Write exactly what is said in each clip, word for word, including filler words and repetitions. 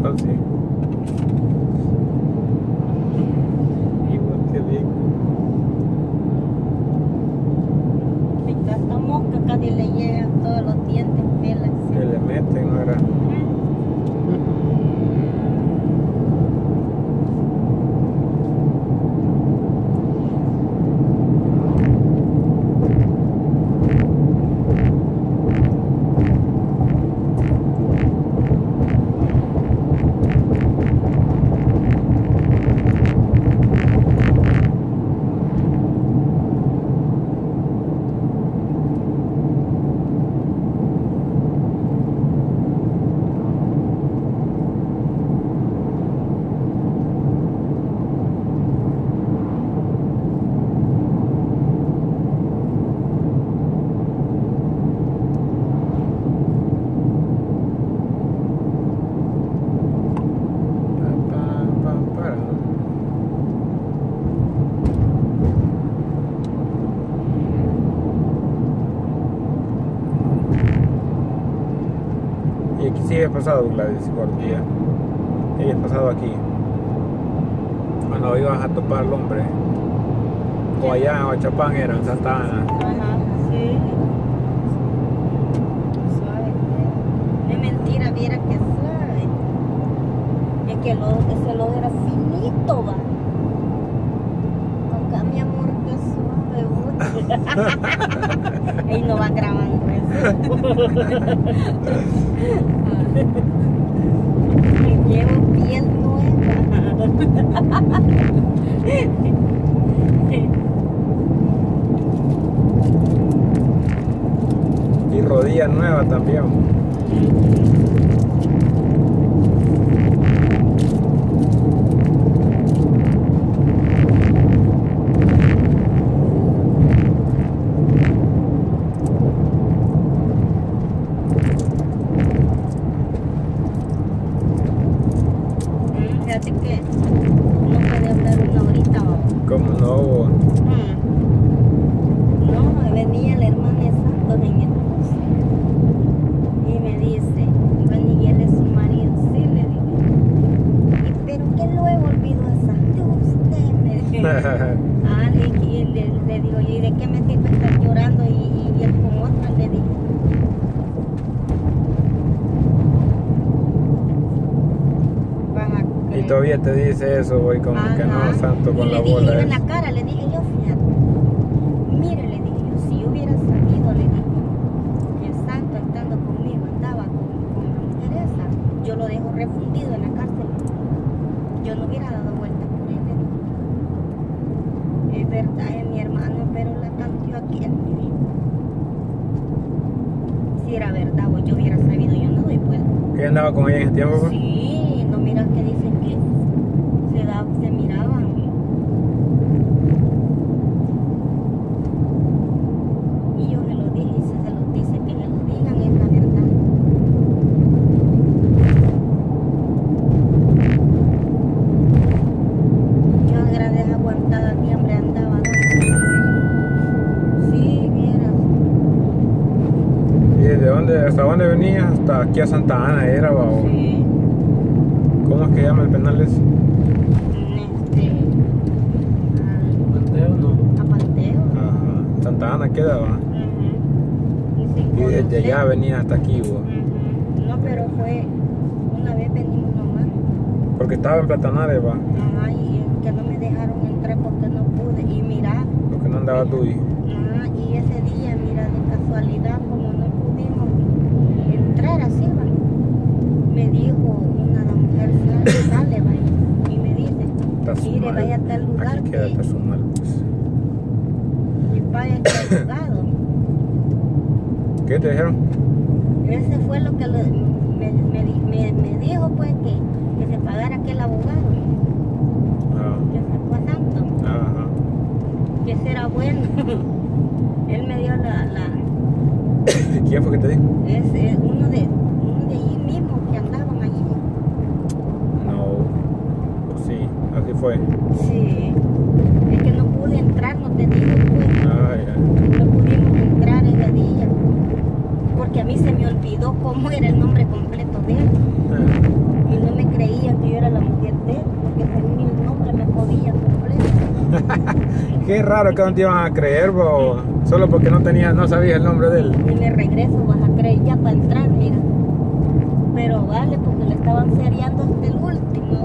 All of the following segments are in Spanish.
verdad, sí. Igual que bien. Esta mosca casi le llegan todos los dientes, pelas. Que le meten, ¿no era? Y aquí sí he pasado Gladys Gordía. Ella ha pasado aquí. Cuando ibas a topar al hombre. O allá en Huachapán era, en Santa Ana. Ajá, sí. Suave. Es mentira, viera que suave. Es que el lodo, ese lodo era finito, va. Acá, mi amor, que suave. Ahí no va grabando eso. Me llevo piel nueva. Y rodilla nueva también. Fíjate que no puede hablar una horita, ¿o? ¿Cómo no? Mm. No, venía la hermana de Santos en el bus y me dice, bueno, y él es su marido, sí, le dije. "¿Y pero qué luego olvidó a Santos usted?" Me dijo. Ah, le, y le, le digo, ¿y de qué me sirve estar llorando y, y, y él con otra? Le dije. Y todavía te dice eso, voy como Ajá. que no, santo con y la le bola. dije yo en esa. la cara, le dije yo, fíjate, mire, le dije yo, si yo hubiera sabido, le dije, que el santo estando conmigo andaba con, con la mujer esa, yo lo dejo refundido en la cárcel, yo no hubiera dado vuelta por él, le dije. Es verdad, es mi hermano, pero la tanteó aquel, me dijo. Si era verdad o yo hubiera sabido, yo no doy vuelta. ¿Ella andaba con ella en ese tiempo? Pues? Sí, no miras que dicen que se, da, se miraban. Y yo se lo dije y si se lo dice que se lo digan, es la verdad. Yo a grandes aguantadas mi hambre andaba, ¿no? Sí, vieras. ¿Y desde dónde, hasta dónde venía? Hasta aquí a Santa Ana era, ¿va? ¿O Sí. ¿Cómo es que llama el penal ese? Este. al- ¿Panteo no? A Panteo. Ajá. Santa Ana queda, ¿va? Ujú. Y sin Y desde conocer. allá venía hasta aquí, ¿va? Ujú. No, pero fue una vez venimos nomás. Porque estaba en Platanares, ¿va? Ajá, y que no me dejaron entrar porque no pude. Y mira, Porque no andaba tú y... ajá, y ese día, mira, de casualidad, como no pudimos entrar así, va, me dijo una mujer, sale, sale, va, y me dice, Está su mire, mal. vaya a tal lugar Aquí queda, que está su mal, pues. y vaya a tal lugar. ¿Qué te dijeron? Ese fue lo que lo- me, me, di- me, me dijo, pues, que, que se pagara aquel abogado Ah, que sacó a Santo, ajá. que será bueno. Él me dio la, la ¿Quién fue que te dijo? es, es uno de uno de allí mismo que andaban allí. No. Pues sí, así fue. Sí, es que no pude entrar, no te digo, pues, Ah, ya. no pudimos entrar ese día, porque a mí se me olvidó cómo era el nombre completo de él, Ah. y no me creí. Qué raro que no te iban a creer, bo, solo porque no tenía, no sabías el nombre de él. Y me regreso, vas a creer ya para entrar, mira. Pero vale, porque le estaban seriando hasta el último.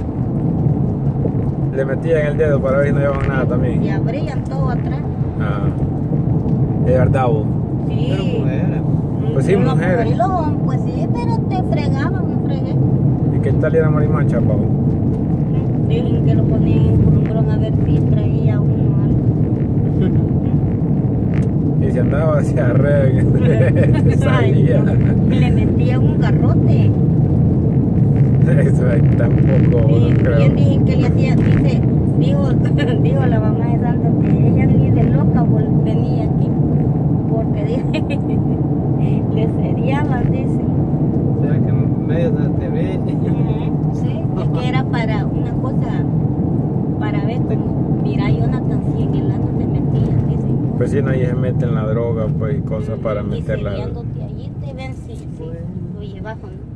Le metían el dedo para ver si no llevaban nada también. Y abrían todo atrás. Ah, de verdad, bo. Sí. Pero mujeres. Pues sí, Los mujeres. y los hombres, pues sí, pero te fregaban, no fregué. ¿Y qué tal era Marimacha, pavo? Dicen que lo ponían en columbrón a ver si traía uno algo. Y se andaba hacia re, salía. Ay, no. Y le metía un garrote. Eso ahí tampoco, Y no creo. bien dicen que le hacía, dice, dijo, dijo la mamá de Santa que ella ni de loca vol- venía aquí. Porque dice, le seriaban, dice. O sea que medio de T V. Sí, es que era para una cosa, para ver como, mira Jonathan, si en el ano te metían, dice. Pues si no, ahí se meten la droga, pues, y cosas para Y meterla. seriándote allí te ven si, si lo llevas o no.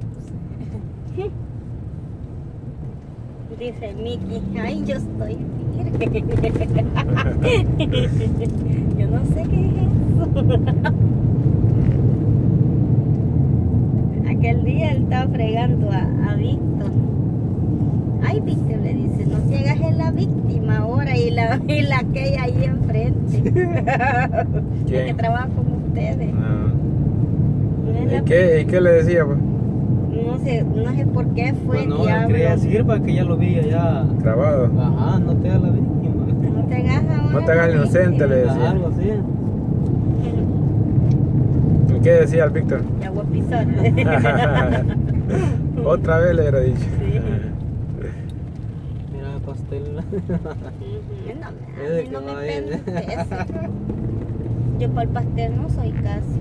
Dice Miki, ay, yo estoy virgen. Yo no sé qué es eso. Aquel día él estaba fregando a, a Víctor. Ay, Víctor, le dice, no te hagas en la víctima ahora y la, y la que hay ahí enfrente. La ¿Quién? que trabaja con ustedes. Ah. No es ¿Y la- qué, ¿Y qué le decía, pues? No sé, no sé por qué fue Pues el no, él diablo. quería decir para que ya lo vi allá. Grabado. Ajá, no te hagas la víctima. No te hagas ahora No te hagas el la inocente, víctima. le decía. Algo así. ¿Y qué decía el Víctor? Ya voy a pisar. Otra vez le hubiera dicho. Sí. Mira el pastel. Ujú, no, a Es de mí no que me va a ir. pendes. Yo para el pastel no soy casi.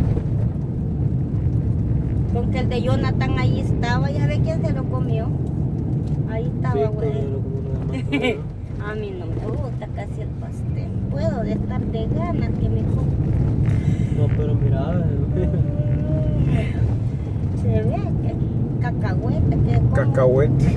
Con que el de Jonathan ahí estaba, ya ve quién se lo comió. Ahí estaba, Víctor, güey. lo como lo demás, pero no. A mí no me gusta casi el pastel. Puedo de estar de ganas que me como. No, pero mira. Se ve que cacahuete que como. Cacahuete.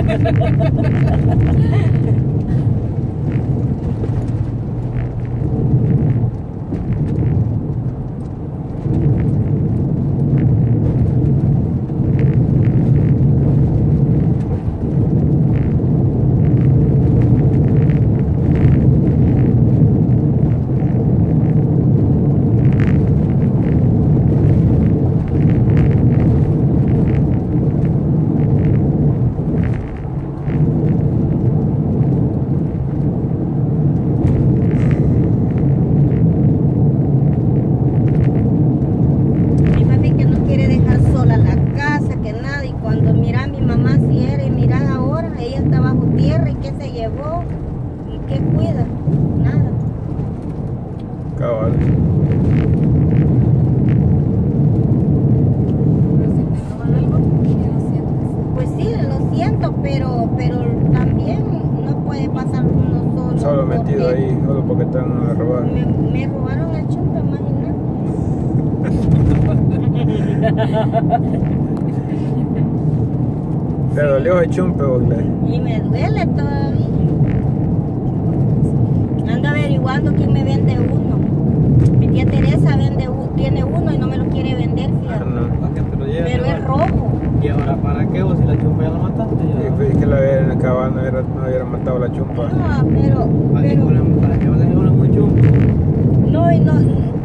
Mi papi que no quiere dejar sola la casa, que nada, y cuando mira a mi mamá si era y mira ahora, ella está bajo tierra y qué se llevó y qué cuida, nada. Cabal. Pues sí, lo siento, pero pero también no puede pasar uno solo. Solo metido porque ahí, solo porque están a robar. Me, me robaron el chumpe, imagínate. ¿Te dolió el chumpe, Bogle? Y me duele todavía. Ando averiguando quién me vende uno. Mi tía Teresa vende u- tiene uno y no me lo quiere vender, Ah, fíjate. no. ¿Para qué te lo llevas? Pero es rojo. ¿Y ahora para qué? ¿O si la chumpa ya la mataste? Y Ya. pues, que la hubieran acabado, no hubiera, no hubiera matado la chumpa. No, pero, ¿Para qué pero ponen- para qué le una muy chumpa? no, y no,